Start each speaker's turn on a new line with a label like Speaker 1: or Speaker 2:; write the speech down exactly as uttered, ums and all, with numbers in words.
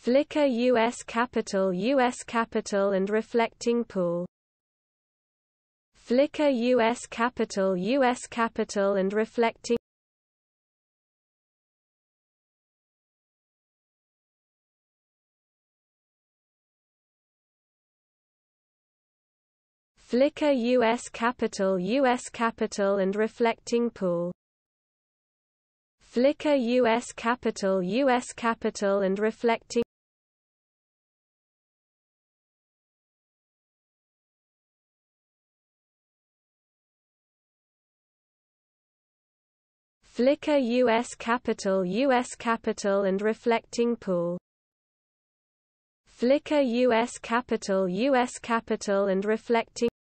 Speaker 1: Flickr USCapitol USCapitol and reflecting pool. Flickr USCapitol USCapitol and reflecting Flickr USCapitol USCapitol and reflecting pool. Flickr USCapitol USCapitol and reflecting Flickr USCapitol USCapitol and reflecting pool. Flickr USCapitol USCapitol and reflecting